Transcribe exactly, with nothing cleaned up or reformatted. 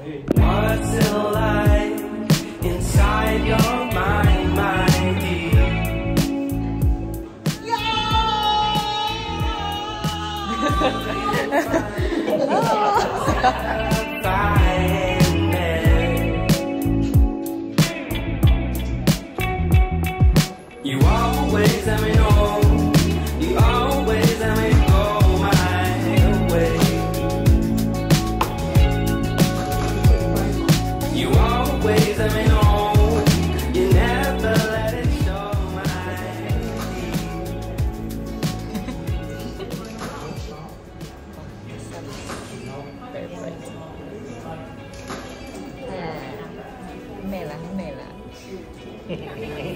What's it like inside your mind, my dear? You always let me know. You always let me go my way. You always let me know. You never let it show my Perfect. Mela, mela.